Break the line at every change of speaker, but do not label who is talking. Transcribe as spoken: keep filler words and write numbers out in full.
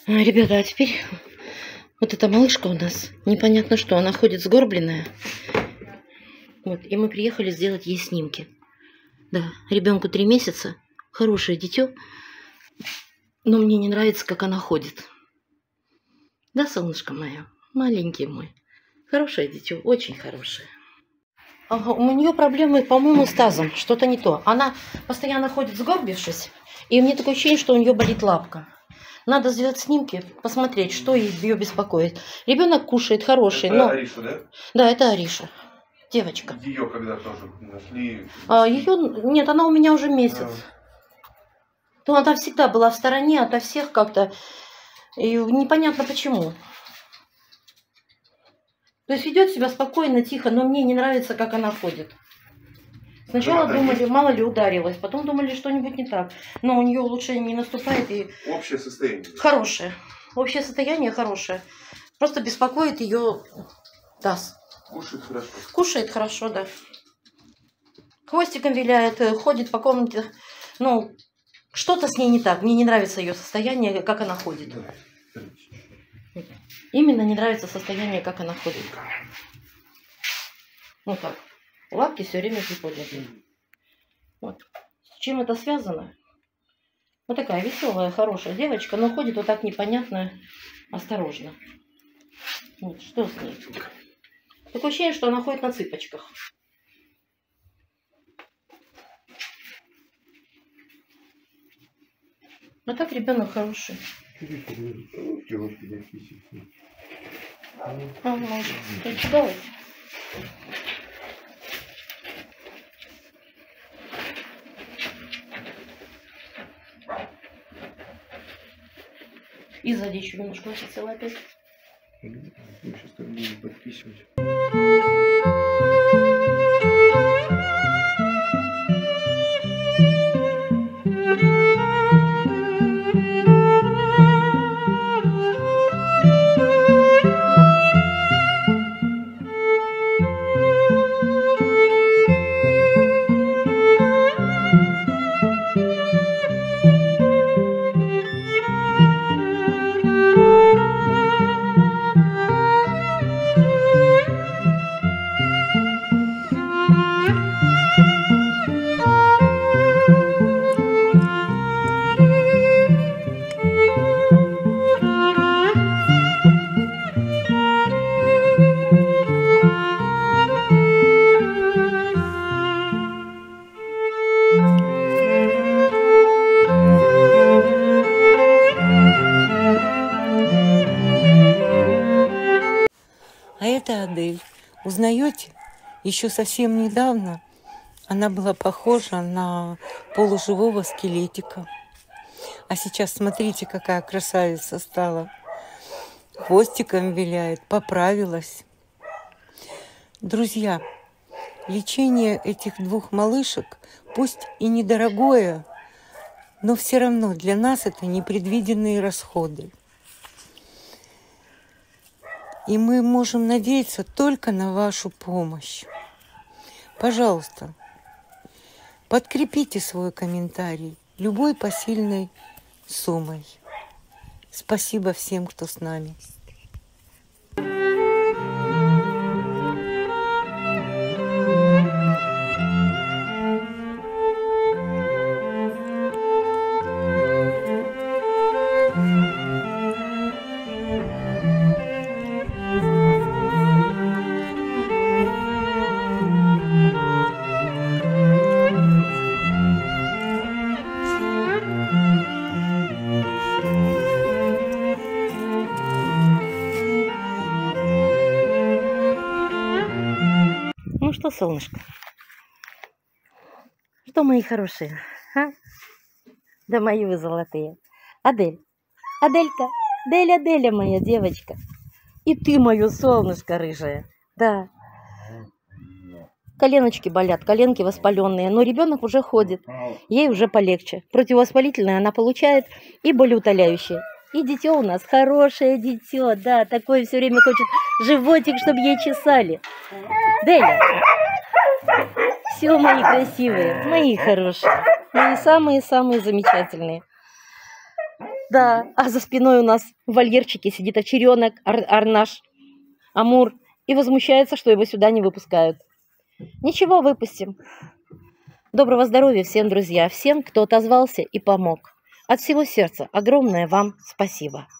Ребята, а теперь вот эта малышка у нас, непонятно что, она ходит сгорбленная. Вот, и мы приехали сделать ей снимки. Да, ребенку три месяца, хорошее дитё, но мне не нравится, как она ходит. Да, солнышко мое, маленький мой, хорошее дитё, очень хорошее. Ага, у нее проблемы, по-моему, с тазом, что-то не то. Она постоянно ходит сгорбившись, и мне такое ощущение, что у нее болит лапка. Надо сделать снимки, посмотреть, что ее беспокоит. Ребенок кушает хороший,
это
но...
Ариша, да?
Да, это Ариша, девочка.
Ее когда тоже нашли?
А, ее... Нет, она у меня уже месяц. А. Ну, она всегда была в стороне ото всех как-то, и непонятно почему. То есть ведет себя спокойно, тихо, но мне не нравится, как она ходит. Сначала
да,
думали,
есть.
мало ли ударилась, потом думали, что-нибудь не так. Но у нее улучшение не наступает. И...
Общее состояние? Хорошее.
Общее состояние хорошее. Просто беспокоит ее таз.
Кушает хорошо? Кушает хорошо, да.
Хвостиком виляет, ходит по комнате. Ну, что-то с ней не так. Мне не нравится ее состояние, как она ходит. Да. Именно не нравится состояние, как она ходит. Ну так. Лапки все время приподняты. Вот. С чем это связано? Вот такая веселая, хорошая девочка, но ходит вот так непонятно, осторожно. Вот, что с ней? Такое ощущение, что она ходит на цыпочках. А так ребенок хороший. А, может, испугалась? И сзади еще немножко осела опять.
Сейчас так будем подписывать.
А это Адель. Узнаете? Еще совсем недавно она была похожа на полуживого скелетика. А сейчас смотрите, какая красавица стала. Хвостиком виляет, поправилась. Друзья, лечение этих двух малышек, пусть и недорогое, но все равно для нас это непредвиденные расходы. И мы можем надеяться только на вашу помощь. Пожалуйста, подкрепите свой комментарий любой посильной суммой. Спасибо всем, кто с нами.
Ну что, солнышко? Что, мои хорошие? А? Да мои вы золотые. Адель. Аделька. Деля, Деля моя девочка. И ты мое солнышко рыжее. Да. Коленочки болят, коленки воспаленные. Но ребенок уже ходит. Ей уже полегче. Противовоспалительное она получает и болеутоляющее. И дитё у нас хорошее дитё. Да, такое все время хочет животик, чтобы ей чесали. Деля. Все, мои красивые, мои хорошие, мои самые-самые замечательные. Да, а за спиной у нас в вольерчике сидит овчаренок, ар Арнаш, Амур, и возмущается, что его сюда не выпускают. Ничего, выпустим. Доброго здоровья всем, друзья, всем, кто отозвался и помог. От всего сердца огромное вам спасибо.